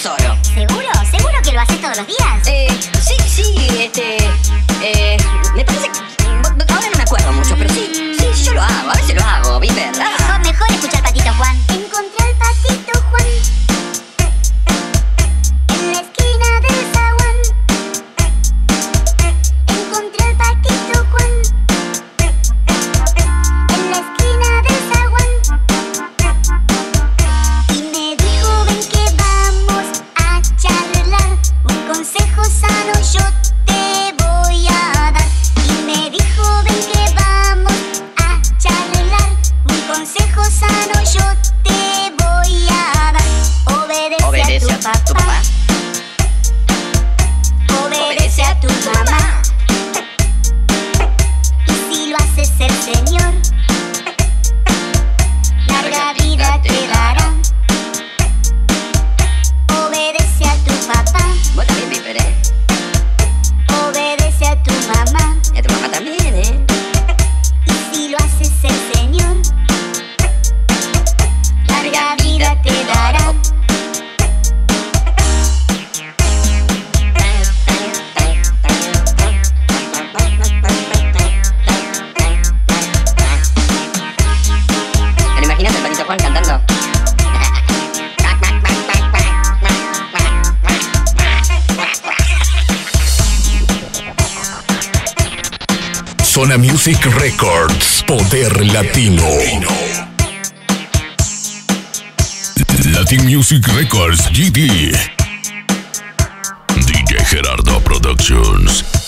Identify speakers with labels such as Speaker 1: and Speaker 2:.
Speaker 1: tesoro.
Speaker 2: ¿Seguro? ¿Seguro que lo haces todos los días?
Speaker 1: Sí, me parece que... Ahora no me acuerdo mucho, pero sí, yo lo hago, a veces lo hago, Viper.
Speaker 2: Mejor escuchar Patito Juan. Encontré al Patito Juan en la esquina del zaguán. Encontré al Patito Juan en la esquina del zaguán. Y me dijo, ven que vamos a charlar, un consejo sano yo te voy a dar. Y me dijo, ven que vamos a charlar, un consejo sano yo te voy a dar. Obedece a tu papá. Obedece a tu mamá. Y si lo haces el Señor, larga vida te dará. Obedece a tu papá.
Speaker 1: Vos también, Viper, ¿eh?
Speaker 2: Obedece a tu mamá.
Speaker 1: Y a tu mamá también, ¿eh?
Speaker 2: Y si lo haces el Señor, larga vida te dará.
Speaker 1: ¿Te lo imaginas al Patito Juan cantando?
Speaker 3: Zona Music Records, Poder Latino. Latin Music Records, GD. DJ Grardo Productions.